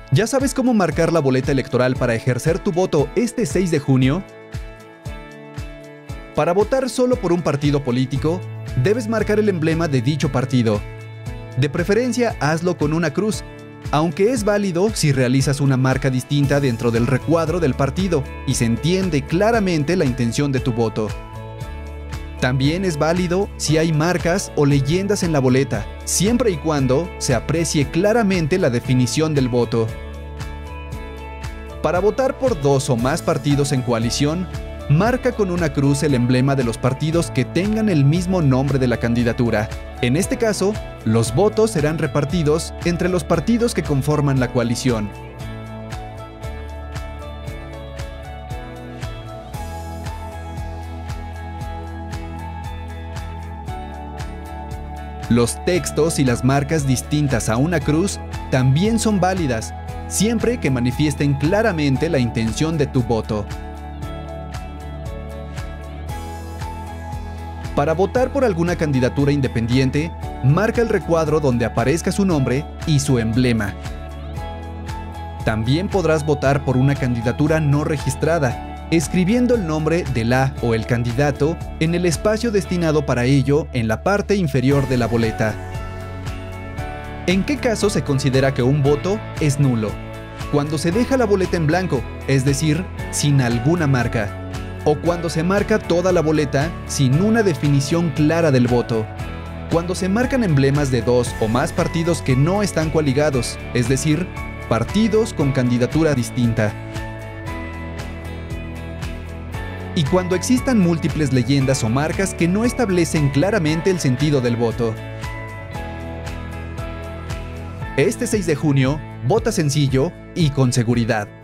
¿Ya sabes cómo marcar la boleta electoral para ejercer tu voto este 6 de junio? Para votar solo por un partido político, debes marcar el emblema de dicho partido. De preferencia, hazlo con una cruz, aunque es válido si realizas una marca distinta dentro del recuadro del partido y se entiende claramente la intención de tu voto. También es válido si hay marcas o leyendas en la boleta, siempre y cuando se aprecie claramente la definición del voto. Para votar por dos o más partidos en coalición, marca con una cruz el emblema de los partidos que tengan el mismo nombre de la candidatura. En este caso, los votos serán repartidos entre los partidos que conforman la coalición. Los textos y las marcas distintas a una cruz también son válidas, siempre que manifiesten claramente la intención de tu voto. Para votar por alguna candidatura independiente, marca el recuadro donde aparezca su nombre y su emblema. También podrás votar por una candidatura no registrada, escribiendo el nombre de la o el candidato en el espacio destinado para ello en la parte inferior de la boleta. ¿En qué caso se considera que un voto es nulo? Cuando se deja la boleta en blanco, es decir, sin alguna marca, o cuando se marca toda la boleta sin una definición clara del voto. Cuando se marcan emblemas de dos o más partidos que no están coaligados, es decir, partidos con candidatura distinta. Y cuando existan múltiples leyendas o marcas que no establecen claramente el sentido del voto. Este 6 de junio, vota sencillo y con seguridad.